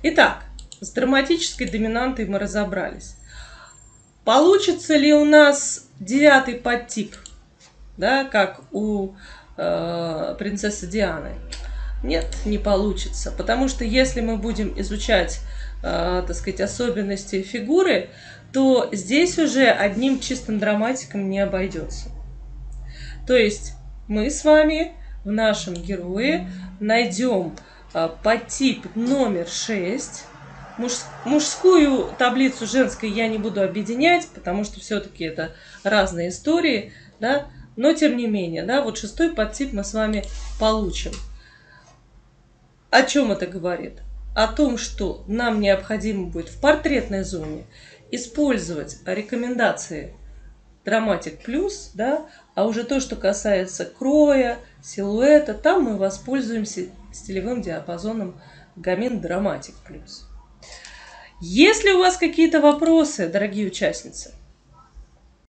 Итак, с драматической доминантой мы разобрались. Получится ли у нас 9-й подтип, да, как у принцессы Дианы? Нет, не получится, потому что если мы будем изучать, так сказать, особенности фигуры, то здесь уже одним чистым драматиком не обойдется. То есть мы с вами в нашем герое найдем подтип номер 6. Мужскую таблицу женской я не буду объединять, потому что все-таки это разные истории, да? Но тем не менее, да, вот 6-й подтип мы с вами получим. О чем это говорит? О том, что нам необходимо будет в портретной зоне использовать рекомендации Dramatic Plus, да, а уже то, что касается кроя, силуэта, там мы воспользуемся стилевым диапазоном Gamin Dramatic Plus. Если у вас какие-то вопросы, дорогие участницы,